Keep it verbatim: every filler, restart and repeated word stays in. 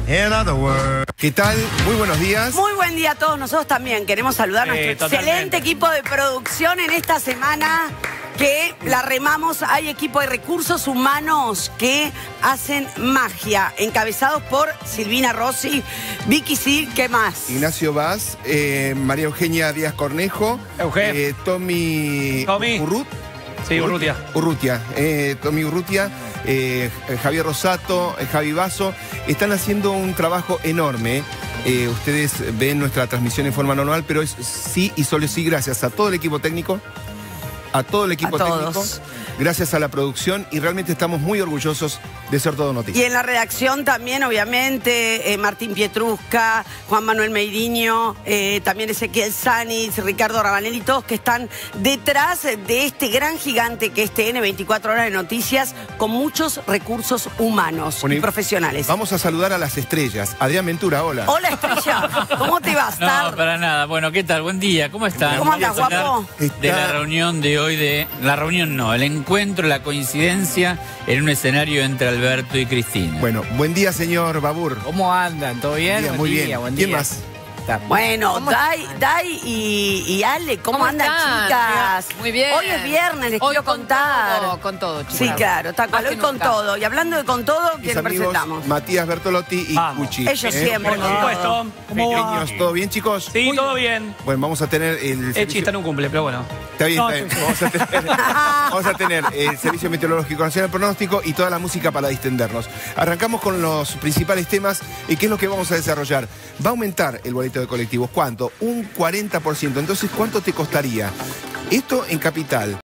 In other words. ¿Qué tal? Muy buenos días. Muy buen día a todos. Nosotros también queremos saludar a Sí, nuestro totalmente. excelente equipo de producción en esta semana que la remamos. Hay equipo de recursos humanos que hacen magia, encabezados por Silvina Rossi, Vicky Sil, ¿qué más? Ignacio Vaz, eh, María Eugenia Díaz Cornejo, Eugen. eh, Tommy, Tommy. Urrut, Sí, Urrutia. Urrutia, eh, Tommy Urrutia, eh, Javier Rosato, eh, Javi Basso, están haciendo un trabajo enorme. Eh, ustedes ven nuestra transmisión en forma normal, pero es sí y solo sí gracias a todo el equipo técnico, a todo el equipo A técnico, todos. gracias a la producción y realmente estamos muy orgullosos de ser Todo Y Noticias. en la redacción también, obviamente, eh, Martín Pietrusca, Juan Manuel Meiriño, eh, también Ezequiel Sanitz, Ricardo Rabanelli, todos que están detrás de este gran gigante que es T N veinticuatro horas de noticias, con muchos recursos humanos Bueno, y profesionales. Vamos a saludar a las estrellas. Adrián Ventura, hola. Hola, Estrella, ¿cómo te va a estar? No, para nada. Bueno, ¿qué tal? Buen día. ¿Cómo están? ¿Cómo Voy a andas, hablar guapo? De la reunión de hoy, de la reunión no, el encuentro, la coincidencia en un escenario entre Alberto y Cristina. Bueno, buen día, señor Babur. ¿Cómo andan? ¿Todo bien? Buen día, Buen muy día, bien. buen ¿Quién día. más? Está- Bueno, ¿Cómo Dai, están? Dai y, y Ale, ¿cómo, ¿Cómo andan, están? chicas? Muy bien. Hoy es viernes, les Hoy quiero con contar. todo, con todo, chicas. Sí, claro, tal cual, Más hoy que con nunca. todo. Y hablando de con todo, Mis ¿quién amigos presentamos? Matías Bertolotti y Vamos. Cuchi. Ellos ¿eh? siempre. Por supuesto. ¿Cómo va? Pequeños, ¿todo bien, chicos? Sí, todo bien. Bueno, vamos a tener el Echi está en un cumple, pero bueno. Está bien, No, está bien. Vamos a tener, vamos a tener el Servicio Meteorológico Nacional Pronóstico y toda la música para distendernos. Arrancamos con los principales temas y qué es lo que vamos a desarrollar. Va a aumentar el boleto de colectivos. ¿Cuánto? Un cuarenta por ciento. Entonces, ¿cuánto te costaría? Esto en Capital.